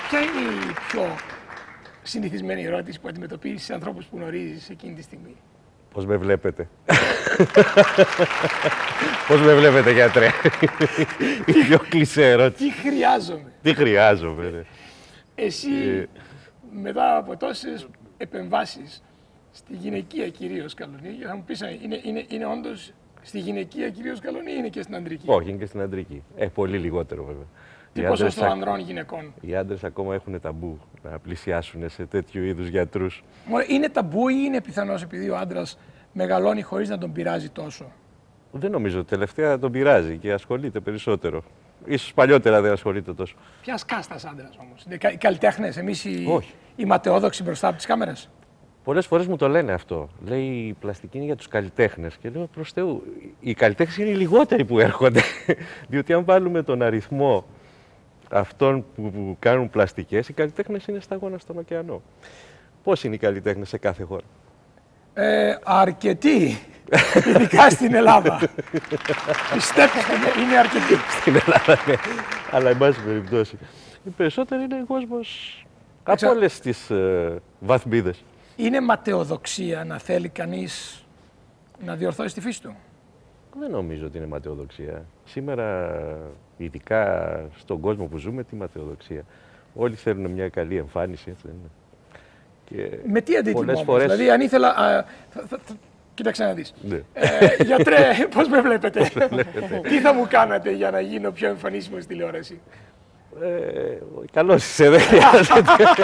Ποια είναι η πιο συνηθισμένη ερώτηση που αντιμετωπίζεις σε ανθρώπους που γνωρίζεις εκείνη τη στιγμή? Πώς με βλέπετε? Πώς με βλέπετε, γιατρέ? Η πιο κλισέ ερώτηση. Τι χρειάζομαι? Τι χρειάζομαι, ναι. Εσύ, μετά από τόσες επεμβάσεις στη γυναικεία κυρίως καλονή, θα μου πεις, είναι όντως στη γυναικεία κυρίως καλονή ή είναι και στην ανδρική? Όχι, είναι και στην ανδρική. Πολύ λιγότερο βέβαια. Τι ποσοστό ανδρών γυναικών? Οι άντρες ακόμα έχουν ταμπού να πλησιάσουν σε τέτοιου είδους γιατρούς. Είναι ταμπού ή είναι πιθανώς επειδή ο άντρας μεγαλώνει χωρίς να τον πειράζει τόσο? Δεν νομίζω. Τελευταία τον πειράζει και ασχολείται περισσότερο. Ίσως παλιότερα δεν ασχολείται τόσο. Ποιας κάστας άντρας όμως? Οι καλλιτέχνες, εμείς οι ματαιόδοξοι μπροστά από τις κάμερες? Πολλές φορές μου το λένε αυτό. Λέει η πλαστική είναι για τους καλλιτέχνες. Και λέω προς Θεού, οι καλλιτέχνες είναι οι λιγότεροι που έρχονται. Διότι αν βάλουμε τον αριθμό αυτών που κάνουν πλαστικές, οι καλλιτέχνες είναι σταγόνα στον ωκεανό. Πώς είναι οι καλλιτέχνες σε κάθε χώρα? Αρκετοί, ειδικά στην Ελλάδα. Πιστέψτε με, είναι αρκετοί. Στην Ελλάδα, ναι. Αλλά εν πάση περιπτώσει, οι περισσότεροι είναι κόσμος από όλες τις βαθμίδες. Είναι ματαιοδοξία να θέλει κανείς να διορθώσει τη φύση του? Δεν νομίζω ότι είναι ματαιοδοξία. Σήμερα, ειδικά στον κόσμο που ζούμε, τι ματαιοδοξία? Όλοι θέλουν μια καλή εμφάνιση, έτσι δεν είναι? Και με τι αντίτιμο όμως? Φορές... Δηλαδή, αν ήθελα... Κοίταξε να δεις. Ναι. Γιατρέ, πώς με βλέπετε? Τι θα μου κάνατε για να γίνω πιο εμφανίσιμο στη τηλεόραση? Καλώς είσαι, δεν χρειάζεται.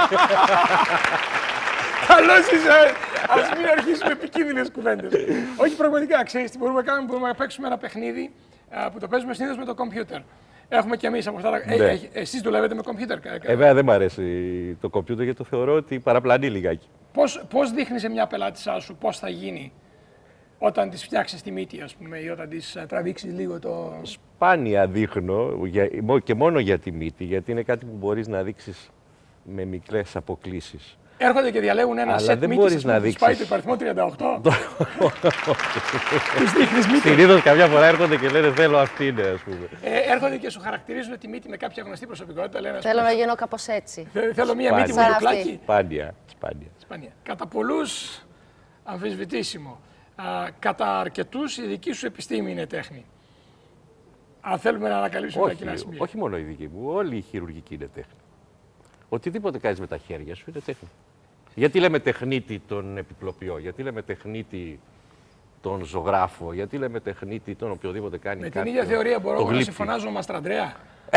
Καλώς είσαι. Ας μην αρχίσουμε επικίνδυνες κουβέντες. Όχι, πραγματικά, ξέρεις τι μπορούμε να κάνουμε? Μπορούμε να παίξουμε ένα παιχνίδι που το παίζουμε συνήθως με το κομπιούτερ. Έχουμε κι εμείς από αυτά. Ναι. Εσείς δουλεύετε με κομπιούτερ? Βέβαια δεν μου αρέσει το κομπιούτερ γιατί το θεωρώ ότι παραπλανεί λιγάκι. Πώς δείχνεις σε μια πελάτησά σου πώς θα γίνει όταν της φτιάξεις τη μύτη, ας πούμε, ή όταν της τραβήξεις λίγο το... Σπάνια δείχνω και μόνο για τη μύτη, γιατί είναι κάτι που μπορείς να δείξεις με μικρές αποκλίσεις. Έρχονται και διαλέγουν ένα σετ μύτης που τους πάει το υπαριθμό 38. Τους δείχνεις μύτη. Συνήθως καμιά φορά έρχονται και λένε θέλω αυτή είναι, ας πούμε. Έρχονται και σου χαρακτηρίζουν τη μύτη με κάποια γνωστή προσωπικότητα. Λένε, θέλω να γίνω κάπως έτσι. Θέλω μία μύτη με λουκλάκι. Σπάνια. Κατά πολλούς αμφισβητήσιμο. Κατά αρκετούς η δική σου επιστήμη είναι τέχνη. Αν θέλουμε να ανακαλύψουμε τα κοινά σημεία. Όχι μόνο η δική μου, όλη η χειρουργική είναι τέχνη. Οτιδήποτε κάνεις με τα χέρια σου είναι τέχνη. Γιατί λέμε τεχνίτη τον επιπλοποιό, γιατί λέμε τεχνίτη τον ζωγράφο, γιατί λέμε τεχνίτη τον οποιοδήποτε κάνει με κάτι. την ίδια θεωρία μπορώ να συμφωνάζω με Μαστραντρέα.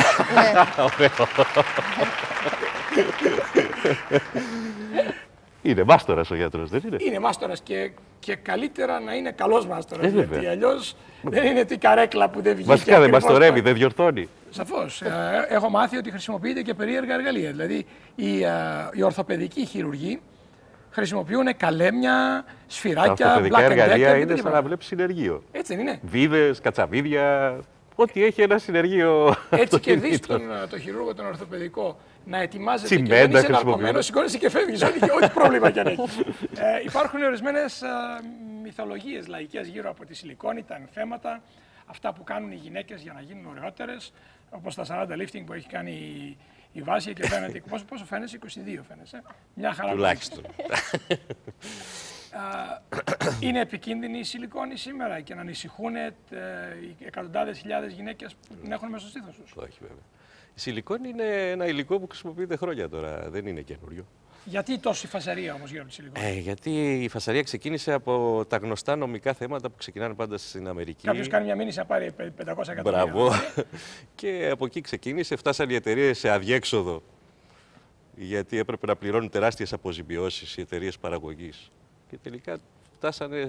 Είναι μάστορας ο γιατρός, δεν είναι? Είναι μάστορας και καλύτερα να είναι καλός μάστορας. Γιατί αλλιώς δεν είναι την καρέκλα που δεν βγήκε. Βασικά δεν μαστορεύει, δεν διορθώνει. Σαφώς. Έχω μάθει ότι χρησιμοποιείται και περίεργα εργαλεία. Δηλαδή οι ορθοπαιδικοί χειρουργοί χρησιμοποιούν καλέμια, σφυράκια, ορθοπαιδικά εργαλεία είναι σαν να βλέπεις συνεργείο. Έτσι δεν είναι? Βίδες, κατσαβίδια, ό,τι έχει ένα συνεργείο. Έτσι και δεις το χειρούργο τον ορθοπαιδικό να ετοιμάζεται και δεν είσαι ναρκωμένος, σηκώνεσαι και φεύγεις, ό,τι πρόβλημα κι αν έχει. Υπάρχουν ορισμένες μυθολογίες λαϊκές γύρω από τη σιλικόνη, τα ενθέματα, αυτά που κάνουν οι γυναίκες για να γίνουν ωραιότερες, όπως τα 40 lifting που έχει κάνει η Βάσια και φαίνεται. Πόσο φαίνεσαι? 22 φαίνεσαι. Μια χαρά. Τουλάχιστον. Είναι επικίνδυνη η σιλικόνη σήμερα και να ανησυχούν οι εκατοντάδες χιλιάδες γυναίκες που την έχουν μέσα στο στήθος τους? Όχι βέβαια. Η σιλικόνη είναι ένα υλικό που χρησιμοποιείται χρόνια τώρα, δεν είναι καινούριο. Γιατί τόση φασαρία όμως γύρω από τη σιλικόνη? Γιατί η φασαρία ξεκίνησε από τα γνωστά νομικά θέματα που ξεκινάνε πάντα στην Αμερική. Κάποιος κάνει μια μήνυση να πάρει 500 εκατομμύρια. Μπράβο. Και από εκεί ξεκίνησε, φτάσαν οι εταιρείες σε αδιέξοδο. Γιατί έπρεπε να πληρώνουν τεράστιες αποζημιώσεις οι εταιρείες παραγωγής. Και τελικά φτάσανε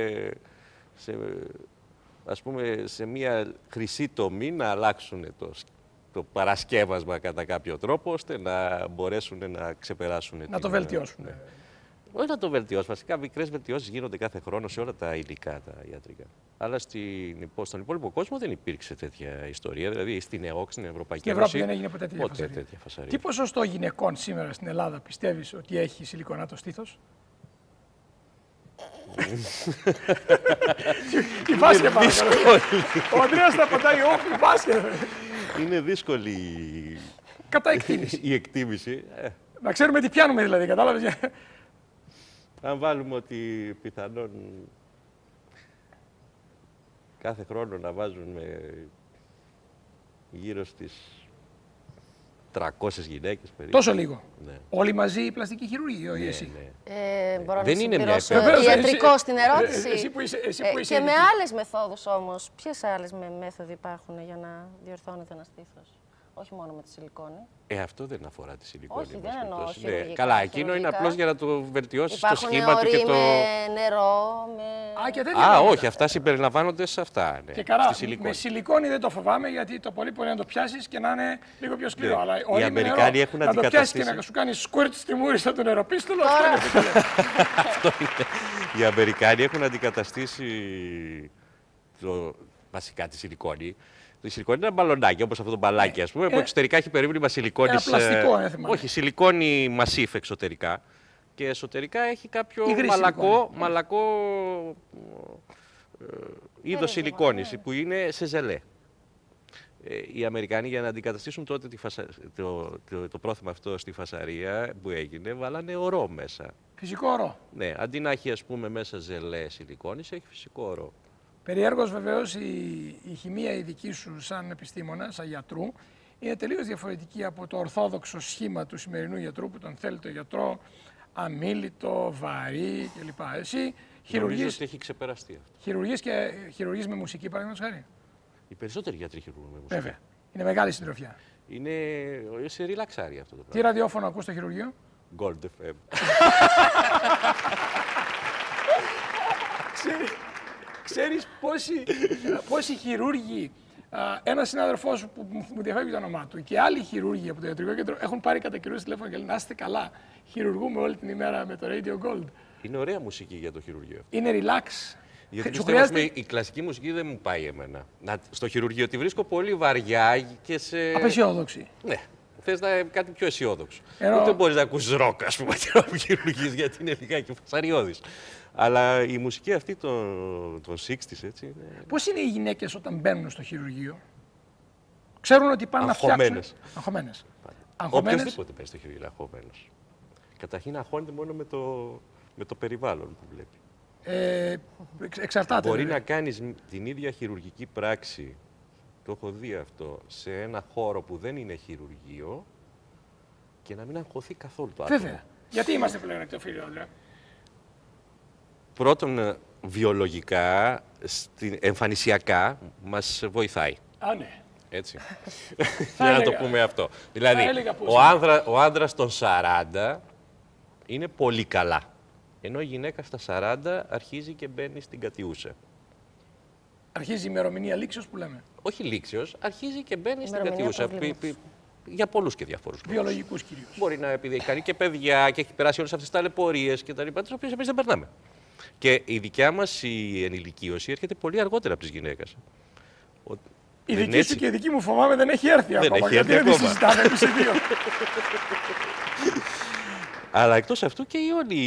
σε μια χρυσή τομή να αλλάξουν το παρασκεύασμα κατά κάποιο τρόπο, ώστε να μπορέσουν να ξεπεράσουν. Να το βελτιώσουν. Ναι. Όχι να το βελτιώσουν. Βασικά, μικρές βελτιώσεις γίνονται κάθε χρόνο σε όλα τα υλικά, τα ιατρικά. Αλλά στον υπόλοιπο κόσμο δεν υπήρξε τέτοια ιστορία. Δηλαδή στην ΕΟΚ, στην Ευρωπαϊκή Ένωση. Στην Ευρώπη δεν έγινε ποτέ τέτοια φασαρία. Τι ποσοστό γυναικών σήμερα στην Ελλάδα πιστεύεις ότι έχει σιλικονά το στήθος? Η Βάσια παρακαλώ. Ο Ανδρέας θα πατάει όχι, η Βάσια. Είναι δύσκολη κατά εκτίμηση. Η εκτίμηση. Να ξέρουμε τι πιάνουμε δηλαδή, κατάλαβες. Αν βάλουμε ότι πιθανόν κάθε χρόνο να βάζουμε γύρω στις 300 γυναίκες περίπου. Τόσο λίγο. Ναι. Όλοι μαζί οι πλαστικοί χειρούργοι, όχι εσύ. Ναι. Μπορώ Δεν να είναι μια συμπληρώσω ιατρικό στην ερώτηση. Εσύ που είσαι Και με άλλες μεθόδους όμως. Ποιες άλλες μέθοδοι υπάρχουν για να διορθώνεται ένα στήθος? Όχι μόνο με τη σιλικόνη. Αυτό δεν αφορά τη σιλικόνη. Όχι, δεν εννοώ Ναι. χειρουργικά. Καλά, εκείνο είναι απλώς για να το βελτιώσεις το Υπάρχουν σχήμα του και το. με νερό, με. Όχι, αυτά συμπεριλαμβάνονται σε αυτά. Ναι. Και καλά, στη με σιλικόνη δεν το φοβάμαι γιατί το πολύ μπορεί να το πιάσεις και να είναι λίγο πιο σκληρό. Ναι. Αλλά Οι Αμερικάνοι έχουν να το πιάσεις και αντικαταστήσει. να σου κάνει σκουέρτ στη μούρη σαν τον αεροπίστολο. Αυτό είναι. Αυτό είναι. Οι Αμερικάνοι έχουν αντικαταστήσει βασικά τη σιλικόνη. Η σιλικόνη είναι ένα μπαλονάκι, όπως αυτό το μπαλάκι, ας πούμε, που εξωτερικά έχει περίβλημα σιλικόνης. Ένα πλαστικό έθιμα. Όχι, σιλικόνη μασίφ εξωτερικά. Και εσωτερικά έχει κάποιο μαλακό είδος σιλικόνης που είναι σε ζελέ. Οι Αμερικάνοι για να αντικαταστήσουν τότε το πρόθυμα αυτό στη φασαρία που έγινε, βάλανε ορό μέσα. Φυσικό ορό. Ναι, αντί να έχει ας πούμε μέσα ζελέ σιλικόνης, έχει φυσικό ορό. Περιέργως βεβαίως η χημεία η δική σου σαν επιστήμονα, σαν γιατρού, είναι τελείως διαφορετική από το ορθόδοξο σχήμα του σημερινού γιατρού που τον θέλει το γιατρό αμίλητο, βαρύ κλπ. Εσύ χειρουργείς. Νομίζω ότι έχει ξεπεραστεί αυτό. Χειρουργείς με μουσική, παραδείγματος χάρη. Οι περισσότεροι γιατροί χειρουργούν με μουσική. Βέβαια. Είναι μεγάλη συντροφιά. Είναι σε ριλαξάρι αυτό το Τι πράγμα. ραδιόφωνο ακούς στο χειρουργείο? Gold FM. Ξέρεις πόσοι χειρούργοι, ένας συνάδελφός σου που μου διαφεύγει το όνομά του και άλλοι χειρούργοι από το ιατρικό κέντρο έχουν πάρει κατά καιρούς τηλέφωνο και λένε να είστε καλά, χειρουργούμε όλη την ημέρα με το Radio Gold. Είναι ωραία μουσική για το χειρουργείο. Είναι relax. Γιατί πιστεύω η κλασική μουσική δεν μου πάει εμένα. Στο χειρουργείο τη βρίσκω πολύ βαριά και σε. Απεσιόδοξη. Ναι. Θες κάτι πιο αισιόδοξο. Ενώ... Ούτε μπορείς να ακούσεις ροκ, ας πούμε, που χειρουργείς, γιατί είναι λιγάκι φασαριώδης. Αλλά η μουσική αυτή των 60's, έτσι. Είναι... Πώς είναι οι γυναίκες όταν μπαίνουν στο χειρουργείο? Ξέρουν ότι πάνε να φτιάξουν. Αγχωμένες. Οποιοςδήποτε μπαίνει στο χειρουργείο είναι αγχωμένος. Καταρχήν αγχώνεται μόνο με το περιβάλλον που βλέπει. Εξαρτάται. Μπορεί να κάνεις την ίδια χειρουργική πράξη, το έχω δει αυτό, σε ένα χώρο που δεν είναι χειρουργείο και να μην αγχωθεί καθόλου το άτομο. Βέβαια. Γιατί είμαστε πλέον εκτοφύλιο, Άντρε? Πρώτον, βιολογικά, εμφανισιακά, μας βοηθάει. Α, ναι. Έτσι. Για να το πούμε αυτό. Δηλαδή, ο άντρας των 40 είναι πολύ καλά. Ενώ η γυναίκα στα 40 αρχίζει και μπαίνει στην κατιούσα. Αρχίζει η ημερομηνία λήξεως που λέμε. Όχι λήξεως, αρχίζει και μπαίνει στην κατιούσα. Για πολλούς και διαφορούς λόγους. Βιολογικούς κυρίως. Μπορεί να επειδή έχει κάνει και παιδιά και έχει περάσει όλες αυτές τις ταλαιπωρίες και τα λοιπά, τις οποίες εμείς δεν περνάμε. Και η δικιά μας η ενηλικίωση έρχεται πολύ αργότερα από τις γυναίκες. Η δική σου και η δική μου φοβάμαι δεν έχει έρθει ακόμα. Έχει έρθει ακόμα. Δεν συζητάμε εμείς οι δύο. Αλλά εκτός αυτού και η όλη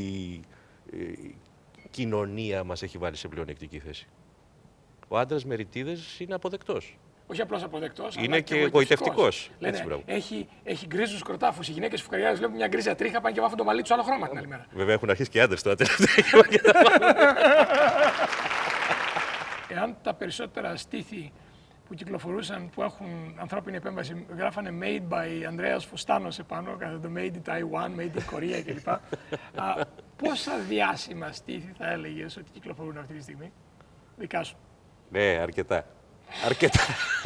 κοινωνία μας έχει βάλει σε πλεονεκτική θέση. Ο άντρας με ρητίδες είναι αποδεκτός. Όχι απλώς αποδεκτός, είναι και εγωιτευτικός. Έχει γκρίζους κροτάφους. Οι γυναίκες φουκαριάδες βλέπουν μια γκρίζα τρίχα, πάνε και βάφουν το μαλλί τους άλλο χρώμα την άλλη μέρα. Βέβαια έχουν αρχίσει και άντρες τώρα. Εάν τα περισσότερα στήθη που κυκλοφορούσαν, που έχουν ανθρώπινη επέμβαση, γράφανε Made by Ανδρέας Φουστάνος επάνω, κατά το Made in Taiwan, Made in Korea κλπ. Πόσα διάσημα στήθη θα έλεγες ότι κυκλοφορούν αυτή τη στιγμή, δικά σου? Ναι, αρκετά. Αρκετά.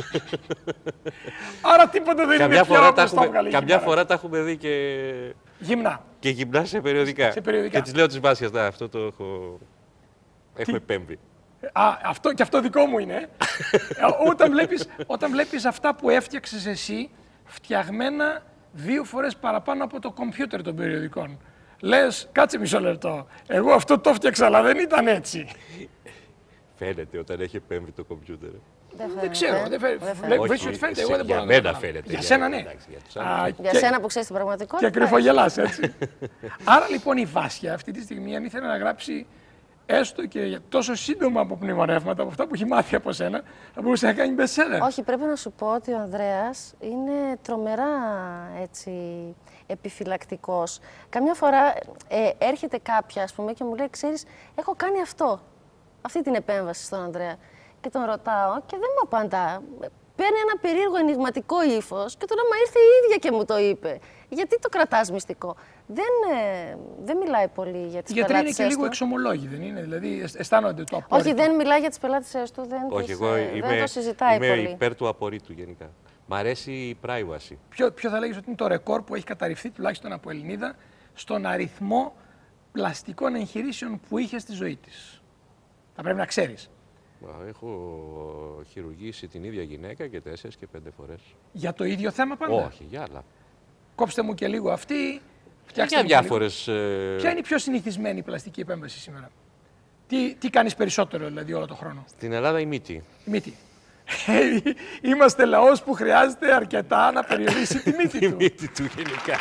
Άρα τίποτα δεν είναι πια όπως το έβγαλε. Καμιά φορά τα έχουμε δει και γυμνά. Και γυμνά σε περιοδικά. Και τις λέω της Βάσιας, αυτό το έχω επέμβει. Αυτό δικό μου είναι. Όταν βλέπεις αυτά που έφτιαξες εσύ, φτιαγμένα 2 φορές παραπάνω από το κομπιούτερ των περιοδικών. Λες, κάτσε μισό λεπτό, εγώ αυτό το έφτιαξα, αλλά δεν ήταν έτσι. Φαίνεται όταν έχει επέμβει το κομπιούτερ. Δεν ξέρω, βλέπεις ότι φαίνεται, εγώ δεν μπορώ να το μένα φαίνεται. Για σένα ναι. Για σένα που ξέρεις την πραγματικότητα. Και κρυφογελάς, έτσι. Άρα λοιπόν η Βάσια αυτή τη στιγμή, αν ήθελε να γράψει έστω και τόσο σύντομα από πνευμονεύματα, από αυτά που έχει μάθει από σένα, θα μπορούσε να κάνει bestseller. Όχι, πρέπει να σου πω ότι ο Ανδρέας είναι τρομερά έτσι, επιφυλακτικός. Καμιά φορά έρχεται κάποια, ας πούμε, και μου λέει, ξέρεις, έχω κάνει αυτή την επέμβαση στον Ανδρέα. Και τον ρωτάω και δεν μου απαντά. Παίρνει ένα περίεργο ενιγματικό ύφος και του λέω, μα ήρθε η ίδια και μου το είπε. Γιατί το κρατάς μυστικό? Δεν μιλάει πολύ για τις πελάτησες του. Γιατί είναι και λίγο εξομολόγοι, δεν είναι? Δηλαδή αισθάνονται το απόρριτο. Όχι, δεν μιλάει για τις πελάτησες του, δεν το συζητάει πολύ. Είμαι υπέρ του απορρίτου γενικά. Μ' αρέσει η privacy. Ποιο θα λέγεις ότι είναι το ρεκόρ που έχει καταρριφθεί, τουλάχιστον από Ελληνίδα, στον αριθμό πλαστικών εγχειρήσεων που είχε στη ζωή της? Θα πρέπει να ξέρεις. Έχω χειρουργήσει την ίδια γυναίκα και 4 και 5 φορές. Για το ίδιο θέμα πάντα? Όχι, για άλλα. Κόψτε μου και λίγο αυτή. Για διάφορες... Ποια είναι η πιο συνηθισμένη πλαστική επέμβαση σήμερα? Τι κάνεις περισσότερο δηλαδή όλο τον χρόνο? Στην Ελλάδα η μύτη. Η μύτη. Είμαστε λαός που χρειάζεται αρκετά να περιορίσει τη μύτη του. Η μύτη του γενικά.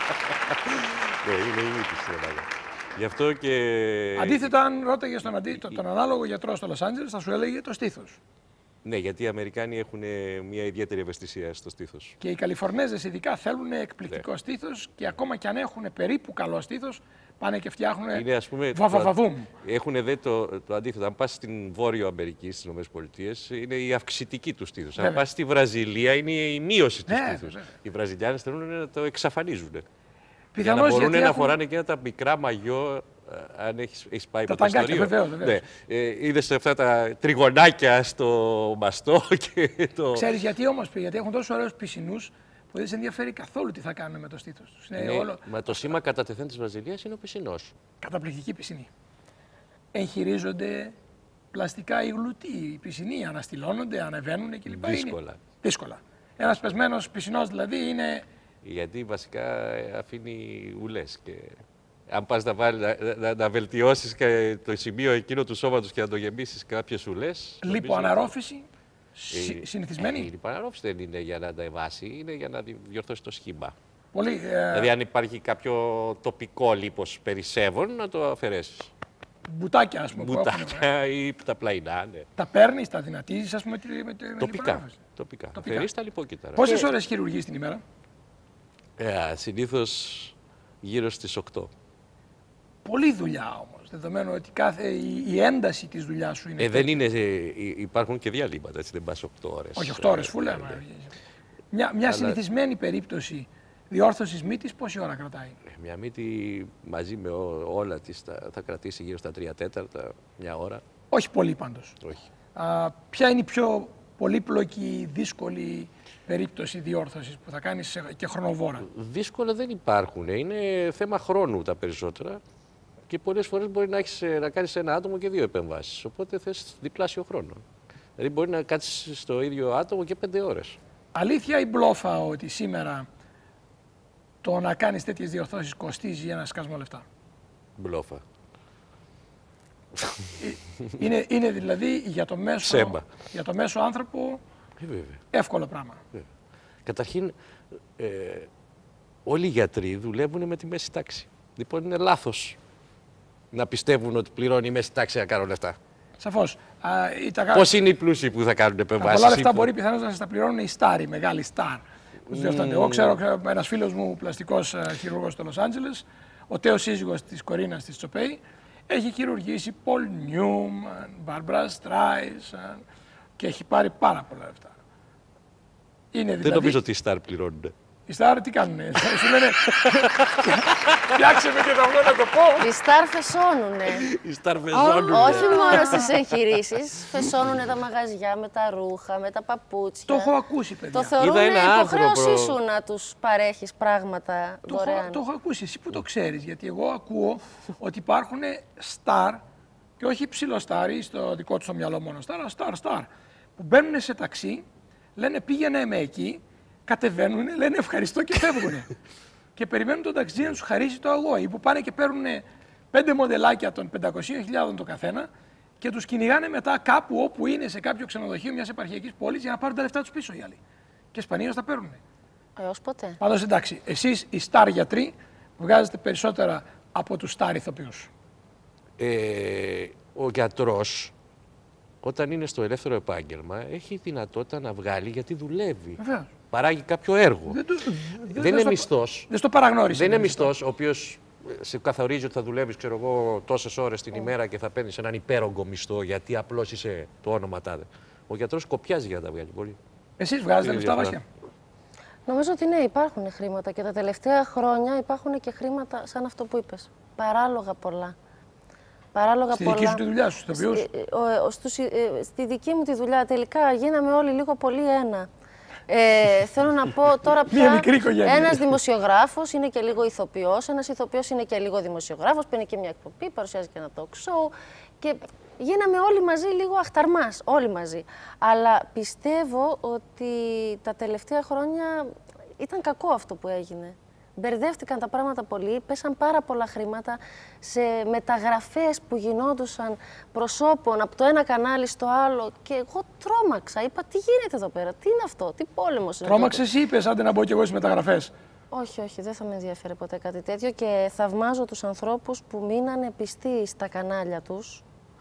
Ναι, είναι η μύτη στην Ελλάδα. Γι' αυτό και... Αντίθετα, αν ρώταγες τον ανάλογο γιατρό στο Λος Άντζελες, θα σου έλεγε το στήθος. Ναι, γιατί οι Αμερικάνοι έχουν μια ιδιαίτερη ευαισθησία στο στήθος. Και οι Καλιφορνέζες ειδικά θέλουν εκπληκτικό στήθος και ακόμα κι αν έχουν περίπου καλό στήθος, πάνε και φτιάχνουν βαβαβαδούμ. Έχουν δε το αντίθετο. Αν πας στην Βόρειο Αμερική, στις ΗΠΑ, είναι η αυξητική του στήθους. Αν πας στη Βραζιλία, είναι η μείωση του στήθους. Οι Βραζιλιάνες θέλουν να το εξαφανίζουν. Για να μπορούν να φοράνε και τα μικρά μαγιό, αν έχεις πάει ποτέ στο Ρίο. Βεβαίως. Ναι. Είδες αυτά τα τριγωνάκια στο μαστό και το... Ξέρεις γιατί όμως? Γιατί έχουν τόσο ωραίους πισινούς που δεν σε ενδιαφέρει καθόλου τι θα κάνουν με το στήθος τους. Μα το σήμα κατά τεθέν της Βραζιλίας είναι ο πισινός. Καταπληκτική πισινή. Εγχειρίζονται πλαστικά υγλουτοί. Οι πισινοί αναστηλώνονται, ανεβαίνουν κλπ. Δύσκολα. Ένας πεσμένος πισινός δηλαδή είναι... Γιατί βασικά αφήνει ουλές και αν πας να βελτιώσεις και το σημείο εκείνο του σώματος και να το γεμίσεις κάποιες ουλές... Λιποαναρρόφηση, συνηθισμένη. Η λιποαναρρόφηση δεν είναι για να αντεβάσει, είναι για να διορθώσει το σχήμα. Πολύ, δηλαδή αν υπάρχει κάποιο τοπικό λίπος περισσεύων, να το αφαιρέσεις. Μπουτάκια, ας πούμε. Μπουτάκια ή τα πλαϊνά, ναι. Τα παίρνεις, τα δυνατίζεις, ας πούμε, τοπικά. Αφαιρείς τα λιπόκυταρα. Πόσες ώρες χειρουργείς την ημέρα? Συνήθως γύρω στις 8. Πολλή δουλειά όμως, δεδομένου ότι η ένταση της δουλειάς σου είναι... Δεν είναι, υπάρχουν και διαλύματα, έτσι, δεν πας 8 ώρες. Όχι 8 ώρες, φούλα. Μια συνηθισμένη περίπτωση διόρθωσης μύτης πόση ώρα κρατάει? Μια μύτη μαζί με όλα της θα κρατήσει γύρω στα 3/4, μια ώρα. Όχι πολύ πάντως. Όχι. Ποια είναι η πιο πολύπλοκη, δύσκολη περίπτωση διόρθωσης που θα κάνεις και χρονοβόρα? Δύσκολα δεν υπάρχουν. Είναι θέμα χρόνου τα περισσότερα. Και πολλές φορές μπορεί να κάνεις ένα άτομο και 2 επεμβάσεις. Οπότε θες διπλάσιο χρόνο. Δηλαδή μπορεί να κάτσεις στο ίδιο άτομο και 5 ώρες. Αλήθεια ή μπλόφα ότι σήμερα το να κάνεις τέτοιες διορθώσεις κοστίζει ένα σκασμό λεφτά? Μπλόφα. Είναι δηλαδή για το μέσο άνθρωπο εύκολο πράγμα. Καταρχήν, όλοι οι γιατροί δουλεύουν με τη μέση τάξη. Λοιπόν, είναι λάθος να πιστεύουν ότι πληρώνει η μέση τάξη να κάνουν λεφτά. Σαφώς. Πώς είναι οι πλούσιοι που θα κάνουν επεμβάσεις? Πολλά λεφτά μπορεί πιθανώς να σας τα πληρώνουν οι στάρ, οι μεγάλοι στάρ. Εγώ ξέρω ένας φίλος μου, πλαστικός χειρουργός στο Λος Άντζελες, ο τέος σύζυγος της Κορίνας της Τσοπέη, έχει χειρουργήσει Πολ Νιούμαν, Μπάρμπρα Στράισαν και έχει πάρει πάρα πολλά λεφτά. Δεν νομίζω ότι οι στάρ πληρώνουν. Οι στάρ τι κάνουνε? Σου λένε φτιάξε με και το αυγό να το πω. Οι στάρ φεσώνουνε. Οι στάρ φεσώνουνε. Όχι μόνο στις εγχειρήσεις. Φεσώνουνε τα μαγαζιά με τα ρούχα, με τα παπούτσια. Το έχω ακούσει, παιδιά. Το θεωρούν υποχρέωσή σου να τους παρέχεις πράγματα δωρεάν. Το έχω ακούσει. Εσύ που το ξέρεις? Γιατί εγώ ακούω ότι υπάρχουν στάρ και όχι ψιλοστάρι στο δικό τους το μυαλό μόνο στάρ, που μπαίνουν σε ταξί, λένε πήγαινε με εκεί. Κατεβαίνουν, λένε ευχαριστώ και φεύγουν. Και περιμένουν τον ταξί να τους χαρίσει το αγώ. Ή που πάνε και παίρνουν 5 μοντελάκια των 500.000 το καθένα και τους κυνηγάνε μετά κάπου όπου είναι, σε κάποιο ξενοδοχείο μιας επαρχιακής πόλης, για να πάρουν τα λεφτά τους πίσω οι άλλοι. Και σπανίως τα παίρνουν. Έως ποτέ. Πάντως εντάξει, εσείς οι στάρ γιατροί βγάζετε περισσότερα από τους στάρ ηθοποιούς. ο γιατρός, όταν είναι στο ελεύθερο επάγγελμα, έχει δυνατότητα να βγάλει γιατί δουλεύει. Βεβαίως. Παράγει κάποιο έργο. Δεν είναι μισθός. Δεν στο παραγνώρισε. Δεν είναι μισθός, ο οποίος σε καθορίζει ότι θα δουλεύεις, ξέρω εγώ, τόσες ώρες την ημέρα και θα παίρνεις έναν υπέρογκο μισθό γιατί απλώς είσαι το όνομα τάδε. Ο γιατρός κοπιάζει για να τα βγάλει πολύ. Εσείς βγάζετε λεφτά, Βάσια? Νομίζω ότι ναι, υπάρχουν χρήματα και τα τελευταία χρόνια υπάρχουν και χρήματα σαν αυτό που είπες. Παράλογα πολλά. Παράλογα στη πολλά. δική σου τη δουλειά, στους ηθοποιούς? Στη δική μου τη δουλειά. Τελικά γίναμε όλοι λίγο πολύ ένα. Θέλω να πω τώρα πια ένας δημοσιογράφος είναι και λίγο ηθοποιός, ένας ηθοποιός είναι και λίγο δημοσιογράφος, παίρνει και μια εκπομπή, παρουσιάζει και ένα talk show και γίναμε όλοι μαζί λίγο αχταρμάς, όλοι μαζί. Αλλά πιστεύω ότι τα τελευταία χρόνια ήταν κακό αυτό που έγινε. Μπερδεύτηκαν τα πράγματα πολύ, πέσαν πάρα πολλά χρήματα σε μεταγραφές που γινόντουσαν προσώπων από το ένα κανάλι στο άλλο και εγώ τρόμαξα. Είπα, τι γίνεται εδώ πέρα, τι είναι αυτό, τι πόλεμος είναι. Τρόμαξες ή είπες, άντε να μπω κι εγώ στις μεταγραφές? Όχι, όχι, δεν θα με ενδιαφέρει ποτέ κάτι τέτοιο και θαυμάζω τους ανθρώπους που μείνανε πιστοί στα κανάλια τους.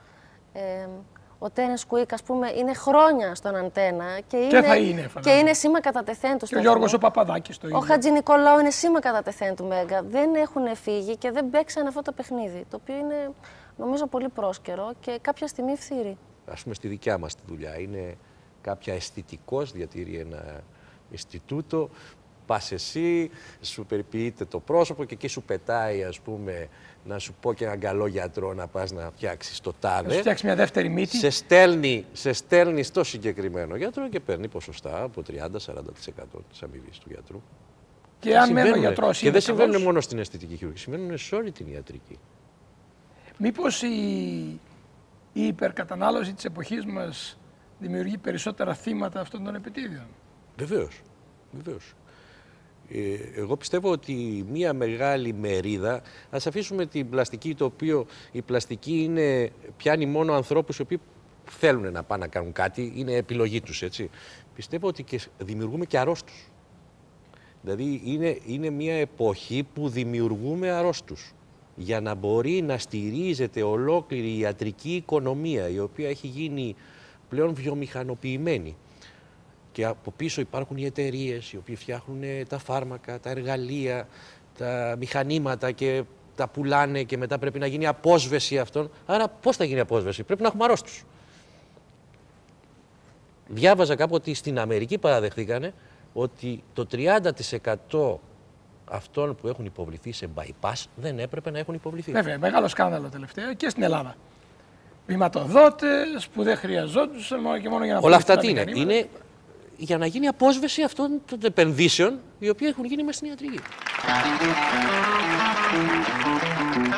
Ο Τένες Κουίκ, ας πούμε, είναι χρόνια στον Αντένα και είναι σήμα κατά τεθέν του. Και ο Γιώργος ο Παπαδάκης το ίδιο. Ο Χατζη Νικολάου είναι σήμα κατά τεθέν του Μέγκα. Δεν έχουν φύγει και δεν παίξαν αυτό το παιχνίδι, το οποίο είναι, νομίζω, πολύ πρόσκαιρο και κάποια στιγμή φθείρει. Ας πούμε, στη δικιά μας τη δουλειά είναι κάποια αισθητικός, διατηρεί ένα Ινστιτούτο, πας εσύ, σου περιποιείται το πρόσωπο και εκεί σου πετάει, ας πούμε, να σου πω και έναν καλό γιατρό να πας να φτιάξεις το τάδε. Να σου φτιάξει μια δεύτερη μύτη. Σε στέλνει στο συγκεκριμένο γιατρό και παίρνει ποσοστά από 30-40% της αμοιβής του γιατρού. Και αν μένει ο γιατρός και δεν συμβαίνουν μόνο στην αισθητική χειρουργία, συμβαίνουν σε όλη την ιατρική. Μήπως η υπερκατανάλωση της εποχής μας δημιουργεί περισσότερα θύματα αυτών των επιτίδιων? Βεβαίως. Βεβαίως. Εγώ πιστεύω ότι μία μεγάλη μερίδα, ας αφήσουμε την πλαστική, το οποίο η πλαστική πιάνει μόνο ανθρώπους οι οποίοι θέλουν να πάνε να κάνουν κάτι, είναι επιλογή τους, έτσι. Πιστεύω ότι και δημιουργούμε και αρρώστους. Δηλαδή είναι μία εποχή που δημιουργούμε αρρώστους για να μπορεί να στηρίζεται ολόκληρη η ιατρική οικονομία, η οποία έχει γίνει πλέον βιομηχανοποιημένη. Και από πίσω υπάρχουν οι εταιρείες οι οποίοι φτιάχνουν τα φάρμακα, τα εργαλεία, τα μηχανήματα και τα πουλάνε και μετά πρέπει να γίνει απόσβεση αυτών. Άρα πώς θα γίνει απόσβεση? Πρέπει να έχουμε αρρώστους. Διάβαζα κάπου ότι στην Αμερική παραδεχθήκανε ότι το 30% αυτών που έχουν υποβληθεί σε bypass δεν έπρεπε να έχουν υποβληθεί. Βέβαια, μεγάλο σκάνδαλο τελευταία και στην Ελλάδα. Βηματοδότες που δεν χρειαζόντουσαν μόνο και μόνο για να όλα αυτά τι είναι για να γίνει απόσβεση αυτών των επενδύσεων οι οποίοι έχουν γίνει μέσα στην ιατρική.